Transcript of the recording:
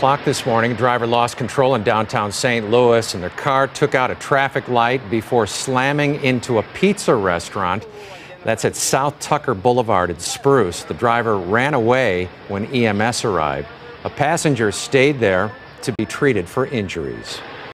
O'clock this morning, a driver lost control in downtown St. Louis, and their car took out a traffic light before slamming into a pizza restaurant. That's at South Tucker Boulevard in Spruce. The driver ran away when EMS arrived. A passenger stayed there to be treated for injuries.